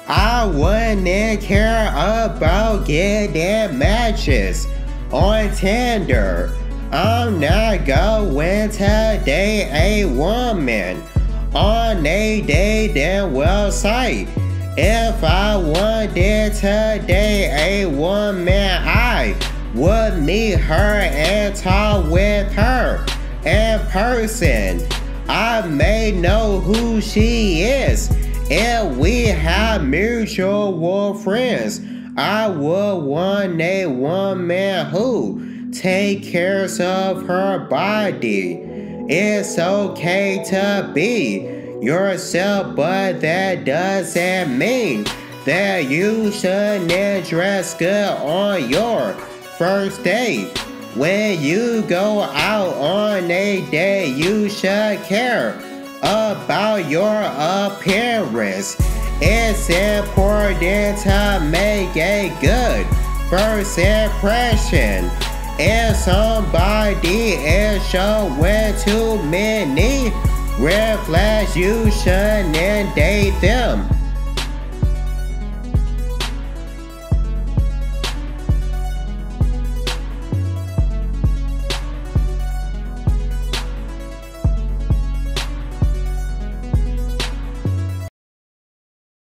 I wouldn't care about getting matches on Tinder. I'm not going to date a woman on a dating website. If I wanted to date a woman, I would meet her and talk with her in person. I may know who she is. If we have mutual friends, I would want a woman who take care of her body. It's okay to be yourself, but that doesn't mean that you shouldn't dress good on your first date. When you go out on a date, you should care about your appearance. It's important to make a good first impression. If somebody is showing too many red flags, you shouldn't date them.